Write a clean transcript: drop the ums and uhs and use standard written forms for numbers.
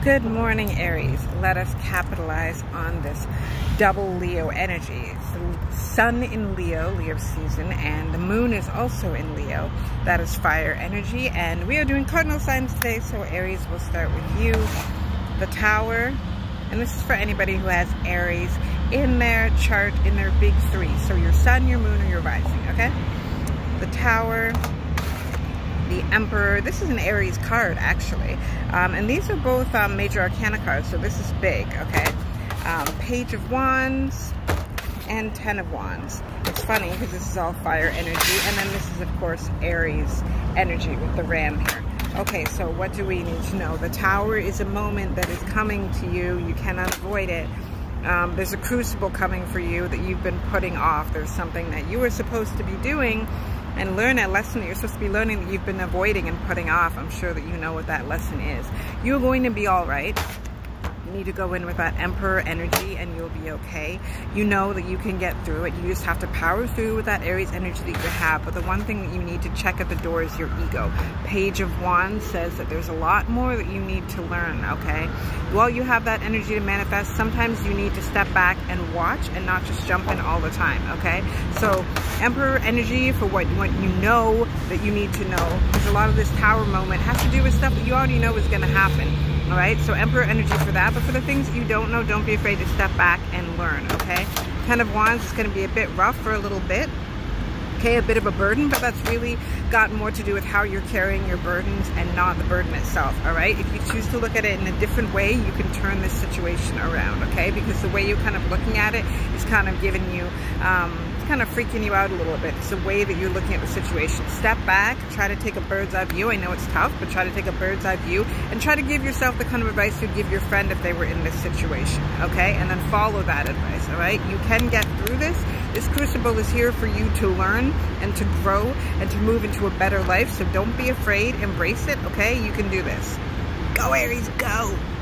Good morning, Aries. Let us capitalize on this double Leo energy. The sun in Leo, Leo season, and the moon is also in Leo. That is fire energy, and we are doing cardinal signs today, so Aries, will start with you. The Tower, and this is for anybody who has Aries in their chart, in their big three. So your sun, your moon, or your rising, okay? The Tower, the Emperor. This is an Aries card, actually. And these are both major arcana cards, so this is big, okay? Page of Wands and 10 of Wands. It's funny because this is all fire energy, and then this is, of course, Aries energy with the ram here. Okay, so what do we need to know? The Tower is a moment that is coming to you. You cannot avoid it. There's a crucible coming for you that you've been putting off. There's something that you were supposed to be doing and learn a lesson that you're supposed to be learning that you've been avoiding and putting off. I'm sure that you know what that lesson is. You're going to be all right. You need to go in with that Emperor energy and you'll be okay. You know that you can get through it. You just have to power through with that Aries energy that you have. But the one thing that you need to check at the door is your ego. Page of Wands says that there's a lot more that you need to learn, okay? While you have that energy to manifest, sometimes you need to step back and watch and not just jump in all the time, okay? So Emperor energy for what you know that you need to know, because a lot of this Tower moment has to do with stuff that you already know is going to happen. All right, so Emperor energy for that, but for the things that you don't know, don't be afraid to step back and learn, okay? 10 of Wands is going to be a bit rough for a little bit, okay? A bit of a burden, but that's really got more to do with how you're carrying your burdens and not the burden itself, all right? If you choose to look at it in a different way, you can turn this situation around, okay? Because the way you're kind of looking at it is kind of giving you, kind of freaking you out a little bit. It's the way that you're looking at the situation. Step back, try to take a bird's eye view. I know it's tough, but try to take a bird's eye view and try to give yourself the kind of advice you'd give your friend if they were in this situation, okay? And then follow that advice, all right? You can get through this. This crucible is here for you to learn and to grow and to move into a better life, so don't be afraid. Embrace it, okay? You can do this. Go, Aries, go!